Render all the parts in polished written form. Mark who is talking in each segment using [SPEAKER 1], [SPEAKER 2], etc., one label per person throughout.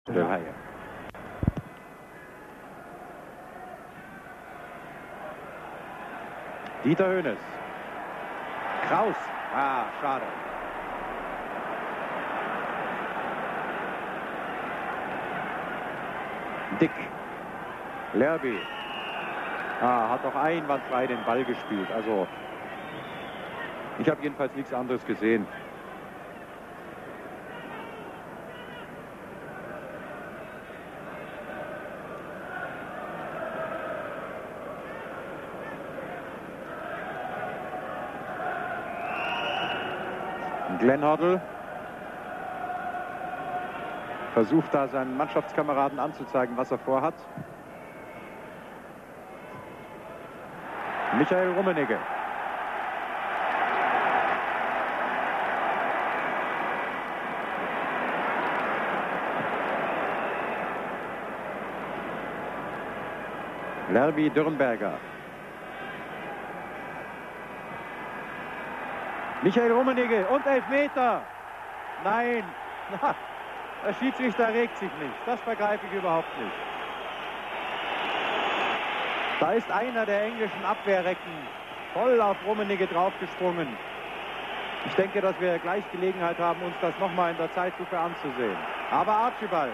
[SPEAKER 1] Delhaye. Dieter Hoeneß. Kraus. Ah, schade. Dick. Lerby. Ah, hat doch einwandfrei den Ball gespielt. Also, ich habe jedenfalls nichts anderes gesehen. Glenn Hoddle versucht da seinen Mannschaftskameraden anzuzeigen, was er vorhat. Michael Rummenigge. Lerby Dürrenberger. Michael Rummenigge und Elfmeter. Nein, der Schiedsrichter regt sich nicht. Das begreife ich überhaupt nicht. Da ist einer der englischen Abwehrrecken voll auf Rummenigge draufgesprungen. Ich denke, dass wir gleich Gelegenheit haben, uns das nochmal in der Zeitlupe anzusehen. Aber Archibald.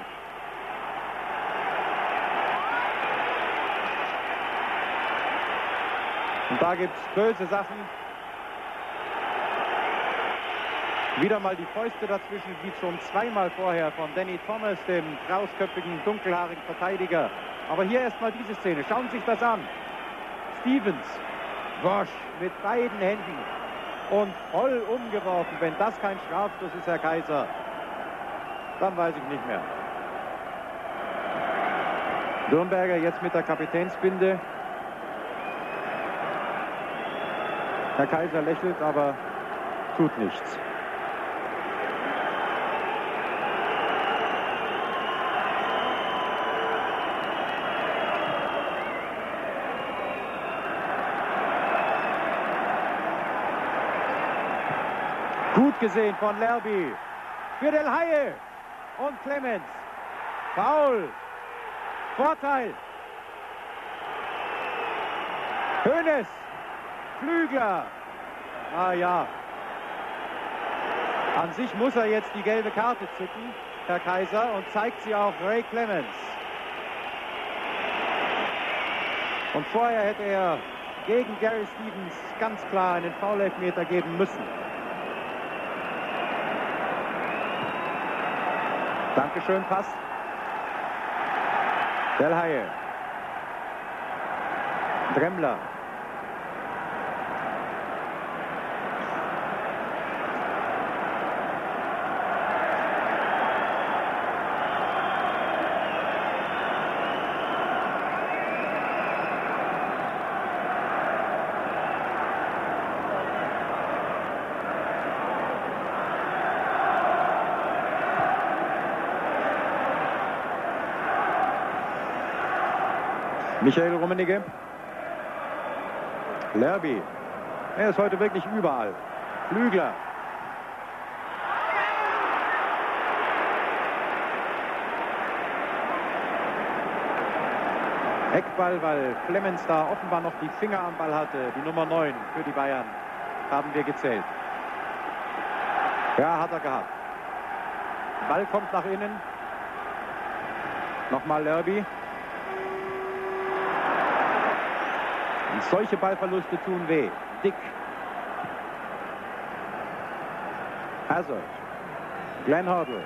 [SPEAKER 1] Und da gibt es böse Sachen. Wieder mal die Fäuste dazwischen, wie schon zweimal vorher von Danny Thomas, dem krausköpfigen, dunkelhaarigen Verteidiger. Aber hier erstmal diese Szene. Schauen Sie sich das an. Stevens, Wosch mit beiden Händen und voll umgeworfen. Wenn das kein Strafstoß ist, Herr Kaiser, dann weiß ich nicht mehr. Dürrenberger jetzt mit der Kapitänsbinde. Herr Kaiser lächelt, aber tut nichts. Gut gesehen von Lerby. Für Delhaye. Und Clemens. Foul. Vorteil. Hoeneß. Flügler. Ah ja. An sich muss er jetzt die gelbe Karte zücken, Herr Kaiser, und zeigt sie auf Ray Clemens. Und vorher hätte er gegen Gary Stevens ganz klar einen Foul-Elfmeter geben müssen. Dankeschön, Pass. Delhaye. Dremmler. Michael Rummenigge. Lerby. Er ist heute wirklich überall. Flügler. Eckball, weil Clemens da offenbar noch die Finger am Ball hatte. Die Nummer 9 für die Bayern haben wir gezählt. Ja, hat er gehabt. Ball kommt nach innen. Nochmal Lerby. Und solche Ballverluste tun weh. Dick. Hazard. Glenn Hoddle.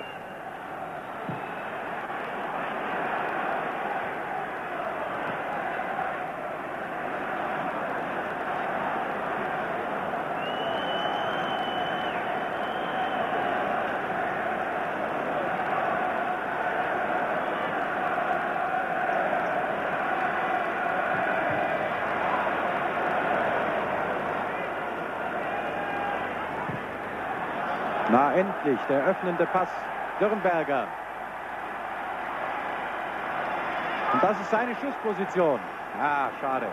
[SPEAKER 1] Na endlich, der öffnende Pass. Dürrenberger. Und das ist seine Schussposition. Ah, schade.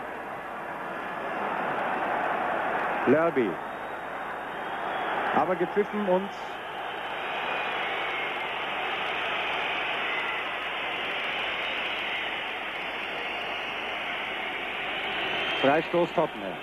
[SPEAKER 1] Lerby. Aber gepfiffen und Freistoß Tottenham.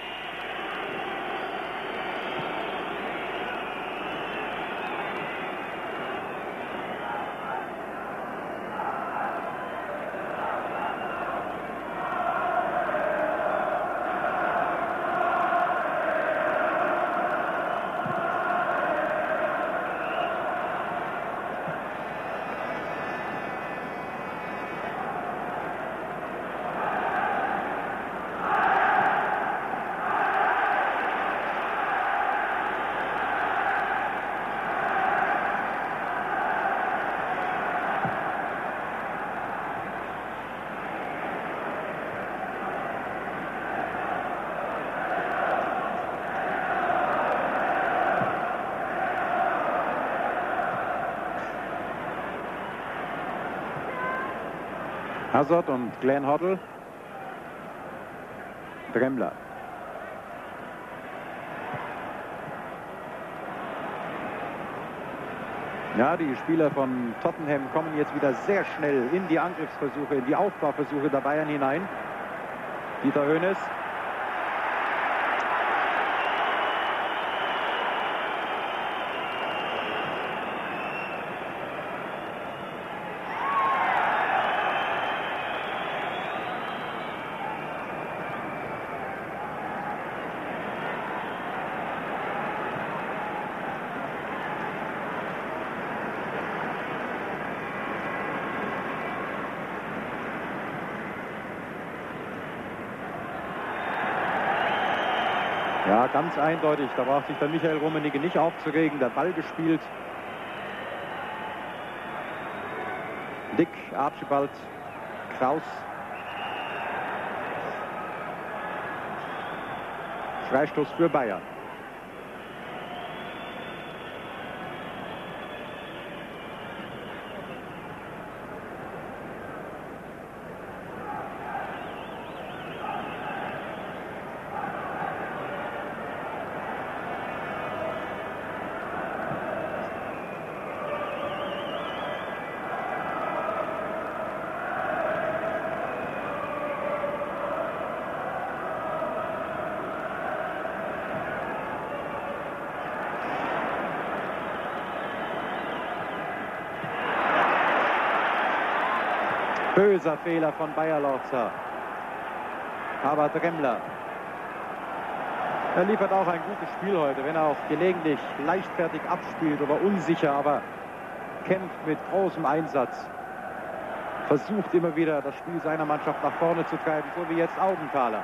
[SPEAKER 1] Hazard und Glenn Hoddle. Dremmler. Ja, die Spieler von Tottenham kommen jetzt wieder sehr schnell in die Angriffsversuche, in die Aufbauversuche der Bayern hinein. Dieter Hoeneß. Ja, ganz eindeutig. Da braucht sich der Michael Rummenigge nicht aufzuregen. Der Ball gespielt. Dick, Archibald, Kraus. Freistoß für Bayern. Böser Fehler von Bayer Lorzer. Aber Dremmler. Er liefert auch ein gutes Spiel heute, wenn er auch gelegentlich leichtfertig abspielt oder unsicher, aber kämpft mit großem Einsatz. Versucht immer wieder, das Spiel seiner Mannschaft nach vorne zu treiben, so wie jetzt Augenthaler.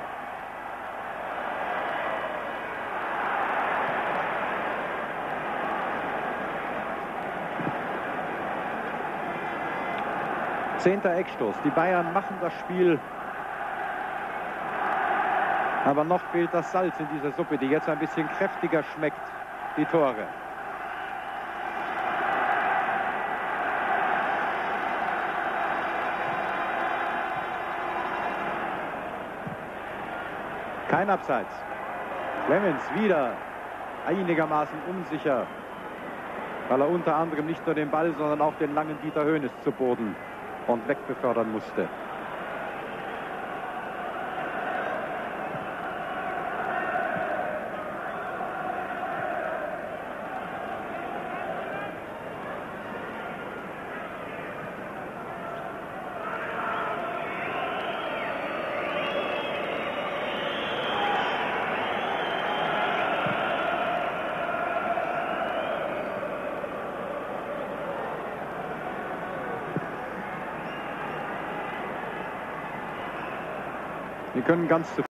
[SPEAKER 1] Zehnter Eckstoß. Die Bayern machen das Spiel. Aber noch fehlt das Salz in dieser Suppe, die jetzt ein bisschen kräftiger schmeckt, die Tore. Kein Abseits. Clemens wieder einigermaßen unsicher, weil er unter anderem nicht nur den Ball, sondern auch den langen Dieter Hoeneß zu Boden und wegbefördern musste. Wir können ganz